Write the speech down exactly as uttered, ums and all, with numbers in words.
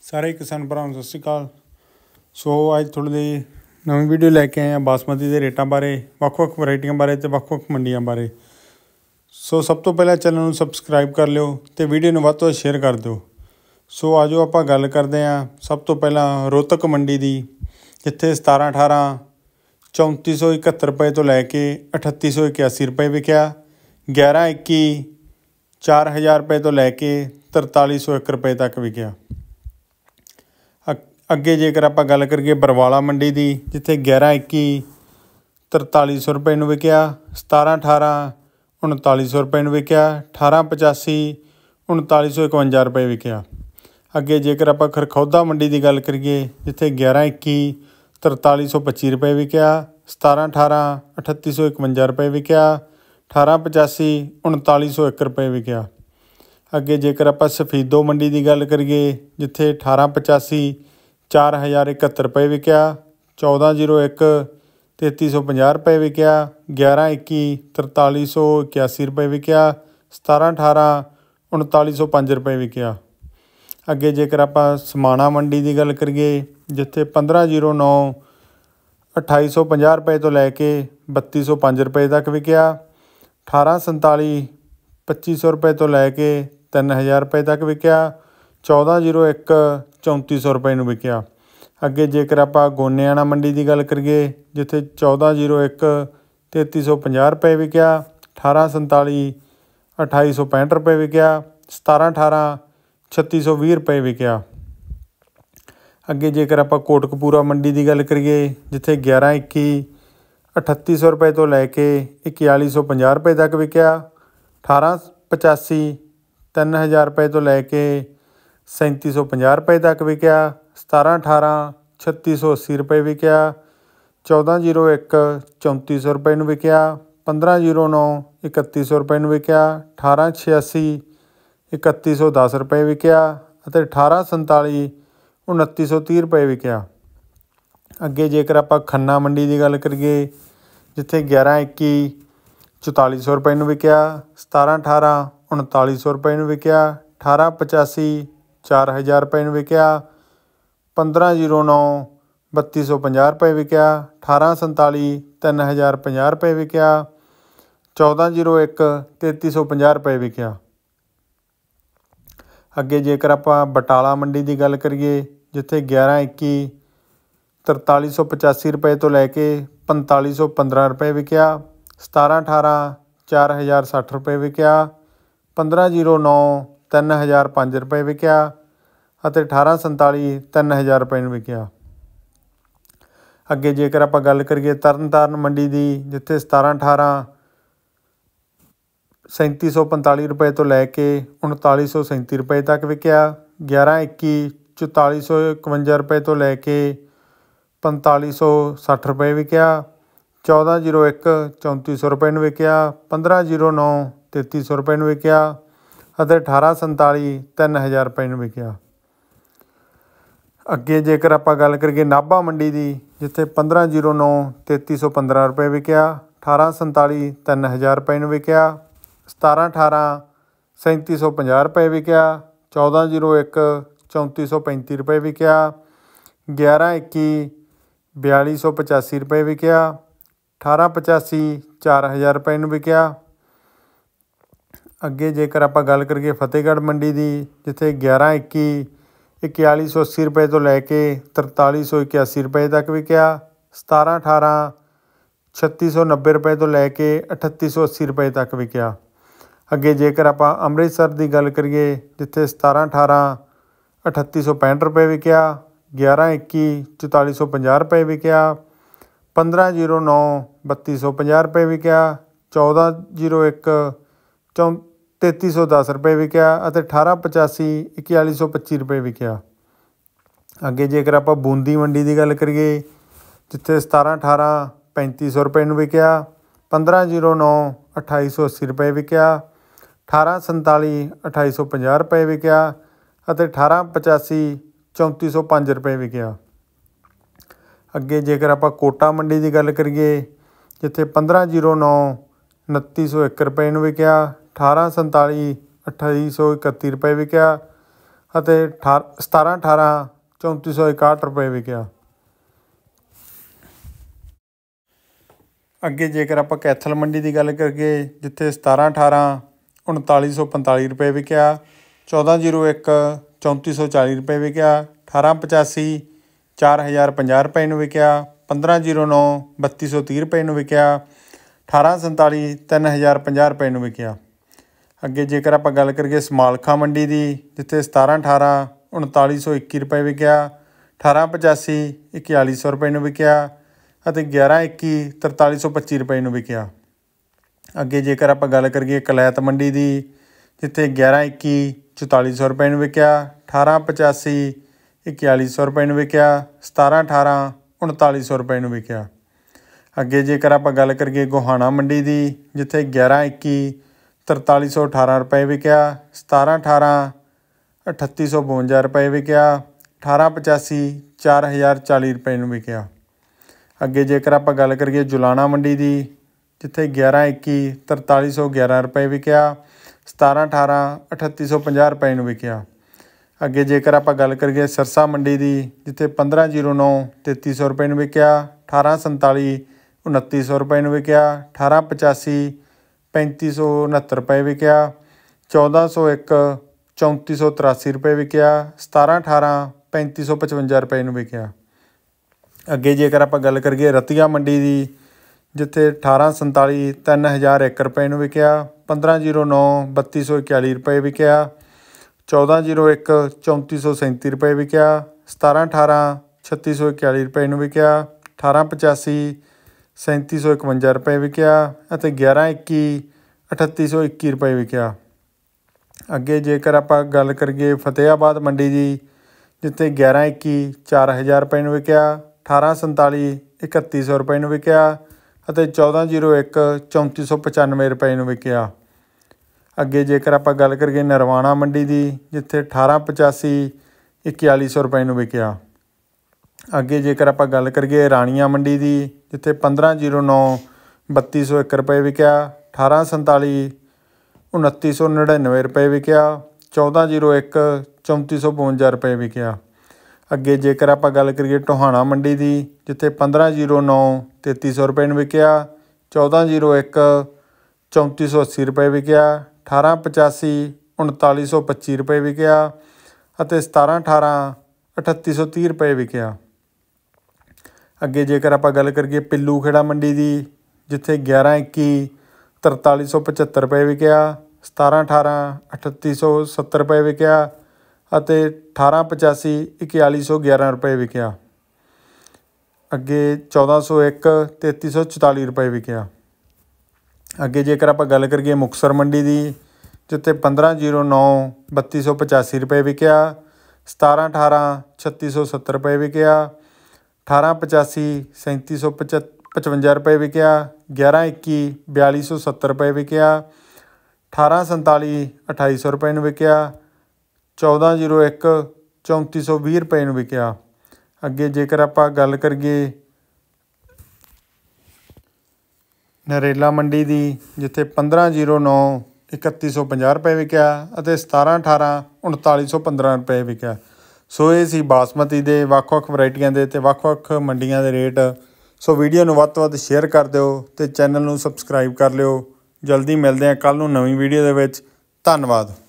ਸਾਰੇ ਕਿਸਾਨ ਭਰਾਵਾਂ ਨੂੰ ਸਤਿ ਸ਼੍ਰੀ ਅਕਾਲ। ਸੋ ਅੱਜ ਤੁਹਾਡੇ ਲਈ ਨਵੀਂ ਵੀਡੀਓ ਲੈ ਕੇ ਆਏ ਹਾਂ ਬਾਸਮਤੀ ਦੇ ਰੇਟਾਂ ਬਾਰੇ, ਵੱਖ ਵੱਖ ਵੈਰਾਈਟੀਆਂ ਬਾਰੇ ਅਤੇ ਵੱਖ ਵੱਖ ਮੰਡੀਆਂ ਬਾਰੇ। ਸੋ ਸਭ ਤੋਂ ਪਹਿਲਾਂ ਚੈਨਲ ਨੂੰ ਸਬਸਕ੍ਰਾਈਬ ਕਰ ਲਿਓ ਅਤੇ ਵੀਡੀਓ ਨੂੰ ਵੱਧ ਤੋਂ ਵੱਧ ਸ਼ੇਅਰ ਕਰ ਦਿਓ। ਸੋ ਆਜੋ ਆਪਾਂ ਗੱਲ ਕਰਦੇ ਹਾਂ ਸਭ ਤੋਂ ਪਹਿਲਾਂ ਰੋਹਤਕ ਮੰਡੀ ਦੀ, ਜਿੱਥੇ ਸਤਾਰਾਂ ਅਠਾਰਾਂ ਚੌਂਤੀ ਸੌ ਇਕਹੱਤਰ ਰੁਪਏ ਤੋਂ ਲੈ ਕੇ ਅਠੱਤੀ ਸੌ ਇਕਿਆਸੀ ਰੁਪਏ ਵਿਕਿਆ। ਗਿਆਰਾਂ ਇੱਕੀ ਚਾਰ ਹਜ਼ਾਰ ਰੁਪਏ ਤੋਂ ਲੈ ਕੇ ਤਰਤਾਲੀ ਸੌ ਇੱਕ ਰੁਪਏ ਤੱਕ ਵਿਕਿਆ। ਅੱਗੇ ਜੇਕਰ ਆਪਾਂ ਗੱਲ ਕਰੀਏ ਬਰਵਾਲਾ ਮੰਡੀ ਦੀ, ਜਿੱਥੇ ਗਿਆਰਾਂ ਇੱਕੀ ਤਰਤਾਲੀ ਸੌ ਰੁਪਏ ਨੂੰ ਵਿਕਿਆ। ਸਤਾਰਾਂ ਅਠਾਰਾਂ ਉਨਤਾਲੀ ਸੌ ਰੁਪਏ ਨੂੰ ਵਿਕਿਆ। ਅਠਾਰਾਂ ਪਚਾਸੀ ਉਨਤਾਲੀ ਸੌ ਇਕਵੰਜਾ ਰੁਪਏ ਵਿਕਿਆ। ਅੱਗੇ ਜੇਕਰ ਆਪਾਂ ਖਰਖੌਦਾ ਮੰਡੀ ਦੀ ਗੱਲ ਕਰੀਏ, ਜਿੱਥੇ ਗਿਆਰਾਂ ਇੱਕੀ ਤਰਤਾਲੀ ਸੌ ਪੱਚੀ ਰੁਪਏ ਵਿਕਿਆ। ਸਤਾਰਾਂ ਅਠਾਰਾਂ ਅਠੱਤੀ ਸੌ ਇਕਵੰਜਾ ਰੁਪਏ ਵਿਕਿਆ। ਅਠਾਰਾਂ ਪਚਾਸੀ ਉਨਤਾਲੀ ਸੌ ਇੱਕ ਰੁਪਏ ਵਿਕਿਆ। ਅੱਗੇ ਜੇਕਰ ਆਪਾਂ ਸਫੀਦੋ ਮੰਡੀ ਦੀ ਗੱਲ ਕਰੀਏ, ਜਿੱਥੇ ਅਠਾਰਾਂ ਪਚਾਸੀ ਚਾਰ ਹਜ਼ਾਰ ਇਕਹੱਤਰ ਰੁਪਏ ਵਿਕਿਆ। ਚੌਦਾਂ ਜੀਰੋ ਇੱਕ ਤੇਤੀ ਸੌ ਪੰਜਾਹ ਰੁਪਏ ਵਿਕਿਆ। ਗਿਆਰਾਂ ਇੱਕੀ ਤਰਤਾਲੀ ਸੌ ਇਕਿਆਸੀ ਰੁਪਏ ਵਿਕਿਆ। ਸਤਾਰਾਂ ਅਠਾਰਾਂ ਉਨਤਾਲੀ ਸੌ ਪੰਜ ਰੁਪਏ ਵਿਕਿਆ। ਅੱਗੇ ਜੇਕਰ ਆਪਾਂ ਸਮਾਣਾ ਮੰਡੀ ਦੀ ਗੱਲ ਕਰੀਏ, ਜਿੱਥੇ ਪੰਦਰਾਂ ਜੀਰੋ ਨੌ ਅਠਾਈ ਸੌ ਪੰਜਾਹ ਰੁਪਏ ਤੋਂ ਲੈ ਕੇ ਬੱਤੀ ਸੌ ਪੰਜ ਰੁਪਏ ਤੱਕ ਵਿਕਿਆ। ਅਠਾਰਾਂ ਸੰਤਾਲੀ ਪੱਚੀ ਸੌ ਰੁਪਏ ਤੋਂ ਲੈ ਕੇ ਤਿੰਨ ਹਜ਼ਾਰ ਰੁਪਏ ਤੱਕ ਵਿਕਿਆ। ਚੌਦਾਂ ਜੀਰੋ ਇੱਕ ਚੌਂਤੀ ਸੌ ਰੁਪਏ ਨੂੰ ਵਿਕਿਆ। ਅੱਗੇ ਜੇਕਰ ਆਪਾਂ ਗੋਨਿਆਣਾ ਮੰਡੀ ਦੀ ਗੱਲ ਕਰੀਏ, ਜਿੱਥੇ ਚੌਦਾਂ ਜੀਰੋ ਇੱਕ ਤੇਤੀ ਸੌ ਪੰਜਾਹ ਰੁਪਏ ਵਿਕਿਆ। ਅਠਾਰਾਂ ਸੰਤਾਲੀ ਅਠਾਈ ਸੌ ਪੈਂਹਠ ਰੁਪਏ ਵਿਕਿਆ। ਸਤਾਰਾਂ ਅਠਾਰਾਂ ਛੱਤੀ ਸੌ ਵੀਹ ਰੁਪਏ ਵਿਕਿਆ। ਅੱਗੇ ਜੇਕਰ ਆਪਾਂ ਕੋਟਕਪੂਰਾ ਮੰਡੀ ਦੀ ਗੱਲ ਕਰੀਏ, ਜਿੱਥੇ ਗਿਆਰਾਂ ਇੱਕੀ ਅਠੱਤੀ ਸੌ ਰੁਪਏ ਤੋਂ ਲੈ ਕੇ ਇਕਤਾਲੀ ਸੌ ਪੰਜਾਹ ਰੁਪਏ ਤੱਕ ਵਿਕਿਆ। ਅਠਾਰਾਂ ਪਚਾਸੀ ਤਿੰਨ ਹਜ਼ਾਰ ਰੁਪਏ ਤੋਂ ਲੈ ਕੇ ਸੈਂਤੀ ਸੌ ਪੰਜਾਹ ਰੁਪਏ ਤੱਕ ਵਿਕਿਆ। ਸਤਾਰਾਂ ਅਠਾਰਾਂ ਛੱਤੀ ਸੌ ਅੱਸੀ ਰੁਪਏ ਵਿਕਿਆ। ਚੌਦਾਂ ਜੀਰੋ ਇੱਕ ਚੌਂਤੀ ਸੌ ਰੁਪਏ ਨੂੰ ਵਿਕਿਆ। ਪੰਦਰਾਂ ਜੀਰੋ ਨੌ ਇਕੱਤੀ ਸੌ ਰੁਪਏ ਨੂੰ ਵਿਕਿਆ। ਅਠਾਰਾਂ ਛਿਆਸੀ ਇਕੱਤੀ ਸੌ ਦਸ ਰੁਪਏ ਵਿਕਿਆ ਅਤੇ ਅਠਾਰਾਂ ਸੰਤਾਲੀ ਉਨੱਤੀ ਸੌ ਤੀਹ ਰੁਪਏ ਵਿਕਿਆ। ਅੱਗੇ ਜੇਕਰ ਆਪਾਂ ਖੰਨਾ ਮੰਡੀ ਦੀ ਗੱਲ ਕਰੀਏ, ਜਿੱਥੇ ਗਿਆਰਾਂ ਇੱਕੀ ਚੁਤਾਲੀ ਸੌ ਰੁਪਏ ਨੂੰ ਵਿਕਿਆ। ਸਤਾਰਾਂ ਅਠਾਰਾਂ ਉਨਤਾਲੀ ਸੌ ਰੁਪਏ ਨੂੰ ਵਿਕਿਆ। ਅਠਾਰਾਂ ਪਚਾਸੀ ਚਾਰ ਹਜ਼ਾਰ ਰੁਪਏ ਨੂੰ ਵਿਕਿਆ। ਪੰਦਰਾਂ ਜੀਰੋ ਨੌ ਬੱਤੀ ਸੌ ਪੰਜਾਹ ਰੁਪਏ ਵਿਕਿਆ। ਅਠਾਰਾਂ ਸੰਤਾਲੀ ਤਿੰਨ ਹਜ਼ਾਰ ਪੰਜਾਹ ਰੁਪਏ ਵਿਕਿਆ। ਚੌਦਾਂ ਜੀਰੋ ਇੱਕ ਤੇਤੀ ਸੌ ਪੰਜਾਹ ਰੁਪਏ ਵਿਕਿਆ। ਅੱਗੇ ਜੇਕਰ ਆਪਾਂ ਬਟਾਲਾ ਮੰਡੀ ਦੀ ਗੱਲ ਕਰੀਏ, ਜਿੱਥੇ ਗਿਆਰਾਂ ਇੱਕੀ ਤਰਤਾਲੀ ਸੌ ਪਚਾਸੀ ਰੁਪਏ ਤੋਂ ਲੈ ਕੇ ਪੰਤਾਲੀ ਸੌ ਪੰਦਰਾਂ ਰੁਪਏ ਵਿਕਿਆ। ਸਤਾਰਾਂ ਅਠਾਰਾਂ ਚਾਰ ਹਜ਼ਾਰ ਸੱਠ ਰੁਪਏ ਵਿਕਿਆ। ਪੰਦਰਾਂ ਜੀਰੋ ਨੌ ਤਿੰਨ ਹਜ਼ਾਰ ਪੰਜ ਰੁਪਏ ਵਿਕਿਆ ਅਤੇ ਅਠਾਰਾਂ ਸੰਤਾਲੀ ਤਿੰਨ ਹਜ਼ਾਰ ਰੁਪਏ ਨੂੰ ਵਿਕਿਆ। ਅੱਗੇ ਜੇਕਰ ਆਪਾਂ ਗੱਲ ਕਰੀਏ ਤਰਨ ਤਾਰਨ ਮੰਡੀ ਦੀ, ਜਿੱਥੇ ਸਤਾਰਾਂ ਅਠਾਰਾਂ ਸੈਂਤੀ ਸੌ ਪੰਤਾਲੀ ਰੁਪਏ ਤੋਂ ਲੈ ਕੇ ਉਨਤਾਲੀ ਸੌ ਸੈਂਤੀ ਰੁਪਏ ਤੱਕ ਵਿਕਿਆ। ਗਿਆਰਾਂ ਇੱਕੀ ਚੁਤਾਲੀ ਸੌ ਇਕਵੰਜਾ ਰੁਪਏ ਤੋਂ ਲੈ ਕੇ ਪੰਤਾਲੀ ਸੌ ਸੱਠ ਰੁਪਏ ਵਿਕਿਆ। ਚੌਦਾਂ ਜੀਰੋ ਇੱਕ ਚੌਂਤੀ ਸੌ ਰੁਪਏ ਨੂੰ ਵਿਕਿਆ। ਪੰਦਰਾਂ ਜੀਰੋ ਨੌ ਤੇਤੀ ਸੌ ਰੁਪਏ ਨੂੰ ਵਿਕਿਆ ਅਤੇ ਅਠਾਰਾਂ ਸੰਤਾਲੀ ਤਿੰਨ ਹਜ਼ਾਰ ਰੁਪਏ ਨੂੰ ਵਿਕਿਆ। ਅੱਗੇ ਜੇਕਰ ਆਪਾਂ ਗੱਲ ਕਰੀਏ ਨਾਭਾ ਮੰਡੀ ਦੀ, ਜਿੱਥੇ ਪੰਦਰਾਂ ਜੀਰੋ ਨੌ ਤੇਤੀ ਸੌ ਪੰਦਰਾਂ ਰੁਪਏ ਵਿਕਿਆ। ਅਠਾਰਾਂ ਸੰਤਾਲੀ ਤਿੰਨ ਹਜ਼ਾਰ ਰੁਪਏ ਨੂੰ ਵਿਕਿਆ। ਸਤਾਰਾਂ ਅਠਾਰਾਂ ਸੈਂਤੀ ਸੌ ਪੰਜਾਹ ਰੁਪਏ ਵਿਕਿਆ। ਚੌਦਾਂ ਜੀਰੋ ਇੱਕ ਚੌਂਤੀ ਸੌ ਪੈਂਤੀ ਰੁਪਏ ਵਿਕਿਆ। ਗਿਆਰਾਂ ਇੱਕੀ ਬਿਆਲੀ ਸੌ ਪਚਾਸੀ ਰੁਪਏ ਵਿਕਿਆ। ਅਠਾਰਾਂ ਪਚਾਸੀ ਚਾਰ ਹਜ਼ਾਰ ਰੁਪਏ ਨੂੰ ਵਿਕਿਆ। ਅੱਗੇ ਜੇਕਰ ਆਪਾਂ ਗੱਲ ਕਰੀਏ ਫਤਿਹਗੜ੍ਹ ਮੰਡੀ ਦੀ, ਜਿੱਥੇ ਗਿਆਰਾਂ ਇੱਕੀ ਇਕਤਾਲੀ ਸੌ ਅੱਸੀ ਰੁਪਏ ਤੋਂ ਲੈ ਕੇ ਤਰਤਾਲੀ ਸੌ ਇਕਿਆਸੀ ਰੁਪਏ ਤੱਕ ਵਿਕਿਆ। ਸਤਾਰਾਂ ਅਠਾਰਾਂ ਛੱਤੀ ਸੌ ਨੱਬੇ ਰੁਪਏ ਤੋਂ ਲੈ ਕੇ ਅਠੱਤੀ ਸੌ ਅੱਸੀ ਰੁਪਏ ਤੱਕ ਵਿਕਿਆ। ਅੱਗੇ ਜੇਕਰ ਆਪਾਂ ਅੰਮ੍ਰਿਤਸਰ ਦੀ ਗੱਲ ਕਰੀਏ, ਜਿੱਥੇ ਸਤਾਰਾਂ ਅਠਾਰਾਂ ਅਠੱਤੀ ਸੌ ਪੈਂਹਠ ਰੁਪਏ ਵਿਕਿਆ। ਗਿਆਰਾਂ ਇੱਕੀ ਚੁਤਾਲੀ ਸੌ ਪੰਜਾਹ ਰੁਪਏ ਵਿਕਿਆ। ਪੰਦਰਾਂ ਜੀਰੋ ਨੌ ਬੱਤੀ ਸੌ ਪੰਜਾਹ ਰੁਪਏ ਵਿਕਿਆ। ਚੌਦਾਂ ਜੀਰੋ ਇੱਕ ਚੌਂ ਤੇਤੀ ਸੌ ਦਸ ਰੁਪਏ ਵਿਕਿਆ ਅਤੇ ਅਠਾਰਾਂ ਪਚਾਸੀ ਇਕਤਾਲੀ ਸੌ ਪੱਚੀ ਰੁਪਏ ਵਿਕਿਆ। ਅੱਗੇ ਜੇਕਰ ਆਪਾਂ ਬੂੰਦੀ ਮੰਡੀ ਦੀ ਗੱਲ ਕਰੀਏ, ਜਿੱਥੇ ਸਤਾਰਾਂ ਅਠਾਰਾਂ ਪੈਂਤੀ ਸੌ ਰੁਪਏ ਨੂੰ ਵਿਕਿਆ। ਪੰਦਰਾਂ ਜੀਰੋ ਨੌ ਅਠਾਈ ਸੌ ਅੱਸੀ ਰੁਪਏ ਵਿਕਿਆ। ਅਠਾਰਾਂ ਸੰਤਾਲੀ ਅਠਾਈ ਸੌ ਪੰਜਾਹ ਰੁਪਏ ਵਿਕਿਆ ਅਤੇ ਅਠਾਰਾਂ ਪਚਾਸੀ ਚੌਂਤੀ ਸੌ ਪੰਜ ਰੁਪਏ ਵਿਕਿਆ। ਅੱਗੇ ਜੇਕਰ ਆਪਾਂ ਕੋਟਾ ਮੰਡੀ ਦੀ ਗੱਲ ਕਰੀਏ, ਜਿੱਥੇ ਪੰਦਰਾਂ ਜੀਰੋ ਨੌ ਉਨੱਤੀ ਸੌ ਇੱਕ ਰੁਪਏ ਨੂੰ ਵਿਕਿਆ। ਅਠਾਰਾਂ ਸੰਤਾਲੀ ਅਠਾਈ ਸੌ ਇਕੱਤੀ ਰੁਪਏ ਵਿਕਿਆ ਅਤੇ ਠਾ ਸਤਾਰਾਂ ਅਠਾਰਾਂ ਚੌਂਤੀ ਸੌ ਇਕਾਹਠ ਰੁਪਏ ਵਿਕਿਆ। ਅੱਗੇ ਜੇਕਰ ਆਪਾਂ ਕੈਥਲ ਮੰਡੀ ਦੀ ਗੱਲ ਕਰੀਏ, ਜਿੱਥੇ ਸਤਾਰਾਂ ਅਠਾਰਾਂ ਉਨਤਾਲੀ ਸੌ ਪੰਤਾਲੀ ਰੁਪਏ ਵਿਕਿਆ, ਚੌਦਾਂ ਜੀਰੋ ਇੱਕ ਚੌਂਤੀ ਸੌ ਚਾਲੀ ਰੁਪਏ ਵਿਕਿਆ, ਅਠਾਰਾਂ ਪਚਾਸੀ ਚਾਰ ਹਜ਼ਾਰ ਪੰਜਾਹ ਰੁਪਏ ਨੂੰ ਵਿਕਿਆ, ਪੰਦਰਾਂ ਜੀਰੋ ਨੌ ਬੱਤੀ ਸੌ ਤੀਹ ਰੁਪਏ ਨੂੰ ਵਿਕਿਆ, ਅਠਾਰਾਂ ਸੰਤਾਲੀ ਤਿੰਨ ਹਜ਼ਾਰ ਪੰਜਾਹ ਰੁਪਏ ਨੂੰ ਵਿਕਿਆ। ਅੱਗੇ ਜੇਕਰ ਆਪਾਂ ਗੱਲ ਕਰੀਏ ਸਮਾਲਖਾ ਮੰਡੀ ਦੀ, ਜਿੱਥੇ ਸਤਾਰਾਂ ਅਠਾਰਾਂ ਉਨਤਾਲੀ ਸੌ ਇੱਕੀ ਰੁਪਏ ਵਿਕਿਆ, ਅਠਾਰਾਂ ਪਚਾਸੀ ਇਕਤਾਲੀ ਸੌ ਰੁਪਏ ਨੂੰ ਵਿਕਿਆ ਅਤੇ ਗਿਆਰਾਂ ਇੱਕੀ ਤਰਤਾਲੀ ਸੌ ਪੱਚੀ ਰੁਪਏ ਨੂੰ ਵਿਕਿਆ। ਅੱਗੇ ਜੇਕਰ ਆਪਾਂ ਗੱਲ ਕਰੀਏ ਕਲੈਤ ਮੰਡੀ ਦੀ, ਜਿੱਥੇ ਗਿਆਰਾਂ ਇੱਕੀ ਚੁਤਾਲੀ ਸੌ ਰੁਪਏ ਨੂੰ ਵਿਕਿਆ, ਅਠਾਰਾਂ ਪਚਾਸੀ ਇਕਤਾਲੀ ਸੌ ਰੁਪਏ ਨੂੰ ਵਿਕਿਆ, ਸਤਾਰਾਂ ਅਠਾਰਾਂ ਉਨਤਾਲੀ ਸੌ ਰੁਪਏ ਨੂੰ ਵਿਕਿਆ। ਅੱਗੇ ਜੇਕਰ ਆਪਾਂ ਗੱਲ ਕਰੀਏ ਗੋਹਾਣਾ ਮੰਡੀ ਦੀ, ਜਿੱਥੇ ਗਿਆਰਾਂ ਇੱਕੀ ਤਰਤਾਲੀ ਸੌ ਅਠਾਰਾਂ ਰੁਪਏ ਵਿਕਿਆ, ਸਤਾਰਾਂ ਅਠਾਰਾਂ ਅਠੱਤੀ ਸੌ ਬਵੰਜਾ ਰੁਪਏ ਵਿਕਿਆ, ਅਠਾਰਾਂ ਪਚਾਸੀ ਚਾਰ ਹਜ਼ਾਰ ਚਾਲੀ ਰੁਪਏ ਨੂੰ ਵਿਕਿਆ। ਅੱਗੇ ਜੇਕਰ ਆਪਾਂ ਗੱਲ ਕਰੀਏ ਜੁਲਾਣਾ ਮੰਡੀ ਦੀ, ਜਿੱਥੇ ਗਿਆਰਾਂ ਇੱਕੀ ਤਰਤਾਲੀ ਸੌ ਗਿਆਰਾਂ ਰੁਪਏ ਵਿਕਿਆ, ਸਤਾਰਾਂ ਅਠਾਰਾਂ ਅਠੱਤੀ ਸੌ ਪੰਜਾਹ ਰੁਪਏ ਨੂੰ ਵਿਕਿਆ। ਅੱਗੇ ਜੇਕਰ ਆਪਾਂ ਗੱਲ ਕਰੀਏ ਸਰਸਾ ਮੰਡੀ ਦੀ, ਜਿੱਥੇ ਪੰਦਰਾਂ ਜੀਰੋ ਨੌ ਤੇਤੀ ਸੌ ਰੁਪਏ ਨੂੰ ਵਿਕਿਆ, ਅਠਾਰਾਂ ਸੰਤਾਲੀ ਉਨੱਤੀ ਸੌ ਰੁਪਏ ਨੂੰ ਵਿਕਿਆ, ਅਠਾਰਾਂ ਪਚਾਸੀ ਪੈਂਤੀ ਸੌ ਉਣਹੱਤਰ ਰੁਪਏ ਵਿਕਿਆ, ਚੌਦਾਂ ਸੌ ਇੱਕ ਚੌਂਤੀ ਸੌ ਤਰਾਸੀ ਰੁਪਏ ਵਿਕਿਆ, ਸਤਾਰਾਂ ਅਠਾਰਾਂ ਪੈਂਤੀ ਸੌ ਪਚਵੰਜਾ ਰੁਪਏ ਨੂੰ ਵਿਕਿਆ। ਅੱਗੇ ਜੇਕਰ ਆਪਾਂ ਗੱਲ ਕਰੀਏ ਰਤੀਆ ਮੰਡੀ ਦੀ, ਜਿੱਥੇ ਅਠਾਰਾਂ ਸੰਤਾਲੀ ਤਿੰਨ ਹਜ਼ਾਰ ਇੱਕ ਰੁਪਏ ਨੂੰ ਵਿਕਿਆ, ਪੰਦਰਾਂ ਜੀਰੋ ਨੌ ਬੱਤੀ ਸੌ ਇਕਤਾਲੀ ਰੁਪਏ ਵਿਕਿਆ, ਚੌਦਾਂ ਜੀਰੋ ਇੱਕ ਚੌਂਤੀ ਸੌ ਸੈਂਤੀ ਰੁਪਏ ਵਿਕਿਆ, ਸਤਾਰਾਂ ਅਠਾਰਾਂ ਛੱਤੀ ਸੌ ਇਕਤਾਲੀ ਰੁਪਏ ਨੂੰ ਵਿਕਿਆ, ਅਠਾਰਾਂ ਪਚਾਸੀ ਸੈਂਤੀ ਸੌ ਇਕਵੰਜਾ ਰੁਪਏ ਵਿਕਿਆ ਅਤੇ ਗਿਆਰਾਂ ਇੱਕੀ ਅਠੱਤੀ ਸੌ ਇੱਕੀ ਰੁਪਏ ਵਿਕਿਆ। ਅੱਗੇ ਜੇਕਰ ਆਪਾਂ ਗੱਲ ਕਰੀਏ ਫਤਿਆਬਾਦ ਮੰਡੀ ਦੀ, ਜਿੱਥੇ ਗਿਆਰਾਂ ਇੱਕੀ ਚਾਰ ਹਜ਼ਾਰ ਰੁਪਏ ਨੂੰ ਵਿਕਿਆ, ਅਠਾਰਾਂ ਸੰਤਾਲੀ ਇਕੱਤੀ ਸੌ ਰੁਪਏ ਨੂੰ ਵਿਕਿਆ ਅਤੇ ਚੌਦਾਂ ਜੀਰੋ ਇੱਕ ਚੌਂਤੀ ਸੌ ਪਚਾਨਵੇਂ ਰੁਪਏ ਨੂੰ ਵਿਕਿਆ। ਅੱਗੇ ਜੇਕਰ ਆਪਾਂ ਗੱਲ ਕਰੀਏ ਨਰਵਾਣਾ ਮੰਡੀ ਦੀ, ਜਿੱਥੇ ਅਠਾਰਾਂ ਪਚਾਸੀ ਇਕਤਾਲੀ ਸੌ ਰੁਪਏ ਨੂੰ ਵਿਕਿਆ। ਅੱਗੇ ਜੇਕਰ ਆਪਾਂ ਗੱਲ ਕਰੀਏ ਰਾਣੀਆਂ ਮੰਡੀ ਦੀ, ਜਿੱਥੇ ਪੰਦਰਾਂ ਜੀਰੋ ਨੌ ਬੱਤੀ ਸੌ ਇੱਕ ਰੁਪਏ ਵਿਕਿਆ, ਅਠਾਰਾਂ ਸੰਤਾਲੀ ਉਨੱਤੀ ਸੌ ਨੜਿਨਵੇਂ ਰੁਪਏ ਵਿਕਿਆ, ਚੌਦਾਂ ਜੀਰੋ ਇੱਕ ਚੌਂਤੀ ਸੌ ਬਵੰਜਾ ਰੁਪਏ ਵਿਕਿਆ। ਅੱਗੇ ਜੇਕਰ ਆਪਾਂ ਗੱਲ ਕਰੀਏ ਟੋਹਾਣਾ ਮੰਡੀ ਦੀ, ਜਿੱਥੇ ਪੰਦਰਾਂ ਜੀਰੋ ਨੌ ਤੇਤੀ ਸੌ ਰੁਪਏ ਨੂੰ ਵਿਕਿਆ, ਚੌਦਾਂ ਜੀਰੋ ਇੱਕ ਚੌਂਤੀ ਸੌ ਅੱਸੀ ਰੁਪਏ ਵਿਕਿਆ, ਅਠਾਰਾਂ ਪਚਾਸੀ ਉਨਤਾਲੀ ਸੌ ਪੱਚੀ ਰੁਪਏ ਵਿਕਿਆ ਅਤੇ ਸਤਾਰਾਂ ਅਠਾਰਾਂ ਅਠੱਤੀ ਸੌ ਤੀਹ ਰੁਪਏ ਵਿਕਿਆ। ਅੱਗੇ ਜੇਕਰ ਆਪਾਂ ਗੱਲ ਕਰੀਏ ਪਿੱਲੂ ਖੇੜਾ ਮੰਡੀ ਦੀ, ਜਿੱਥੇ ਗਿਆਰਾਂ ਇੱਕੀ ਤਰਤਾਲੀ ਸੌ ਪਝੱਤਰ ਰੁਪਏ ਵਿਕਿਆ, ਸਤਾਰਾਂ ਅਠਾਰਾਂ ਅਠੱਤੀ ਸੌ ਸੱਤਰ ਰੁਪਏ ਵਿਕਿਆ ਅਤੇ ਅਠਾਰਾਂ ਪਚਾਸੀ ਇਕਤਾਲੀ ਸੌ ਗਿਆਰਾਂ ਰੁਪਏ ਵਿਕਿਆ। ਅੱਗੇ ਚੌਦਾਂ ਸੌ ਇੱਕ ਤੇਤੀ ਸੌ ਚੁਤਾਲੀ ਰੁਪਏ ਵਿਕਿਆ। ਅੱਗੇ ਜੇਕਰ ਆਪਾਂ ਗੱਲ ਕਰੀਏ ਮੁਕਤਸਰ ਮੰਡੀ ਦੀ, ਜਿੱਥੇ ਪੰਦਰਾਂ ਜੀਰੋ ਨੌ ਬੱਤੀ ਸੌ ਪਚਾਸੀ ਰੁਪਏ ਵਿਕਿਆ, ਸਤਾਰਾਂ ਅਠਾਰਾਂ ਛੱਤੀ ਸੌ ਸੱਤਰ ਰੁਪਏ ਵਿਕਿਆ, ਅਠਾਰਾਂ ਪਚਾਸੀ ਸੈਂਤੀ ਸੌ ਪਚ ਪਚਵੰਜਾ ਰੁਪਏ ਵਿਕਿਆ, ਗਿਆਰਾਂ ਇੱਕੀ ਬਿਆਲੀ ਸੌ ਸੱਤਰ ਰੁਪਏ ਵਿਕਿਆ, ਅਠਾਰਾਂ ਸੰਤਾਲੀ ਅਠਾਈ ਸੌ ਰੁਪਏ ਨੂੰ ਵਿਕਿਆ, ਚੌਦਾਂ ਜੀਰੋ ਇੱਕ ਚੌਂਤੀ ਸੌ ਵੀਹ ਰੁਪਏ ਨੂੰ ਵਿਕਿਆ। ਅੱਗੇ ਜੇਕਰ ਆਪਾਂ ਗੱਲ ਕਰੀਏ ਨਰੇਲਾ ਮੰਡੀ ਦੀ, ਜਿੱਥੇ ਪੰਦਰਾਂ ਜੀਰੋ ਨੌ ਇਕੱਤੀ ਸੌ ਪੰਜਾਹ ਰੁਪਏ ਵਿਕਿਆ ਅਤੇ ਸਤਾਰਾਂ ਅਠਾਰਾਂ ਉਨਤਾਲੀ ਸੌ ਪੰਦਰਾਂ ਰੁਪਏ ਵਿਕਿਆ। ਸੋ ਇਹ ਸੀ ਬਾਸਮਤੀ ਦੇ ਵੱਖ-ਵੱਖ ਵੈਰਾਈਟੀਆਂ ਦੇ ਅਤੇ ਵੱਖ-ਵੱਖ ਮੰਡੀਆਂ ਦੇ ਰੇਟ। ਸੋ ਵੀਡੀਓ ਨੂੰ ਵੱਧ ਤੋਂ ਵੱਧ ਸ਼ੇਅਰ ਕਰ ਦਿਓ ਅਤੇ ਚੈਨਲ ਨੂੰ ਸਬਸਕ੍ਰਾਈਬ ਕਰ ਲਿਓ। ਜਲਦੀ ਮਿਲਦੇ ਹਾਂ ਕੱਲ੍ਹ ਨੂੰ ਨਵੀਂ ਵੀਡੀਓ ਦੇ ਵਿੱਚ। ਧੰਨਵਾਦ।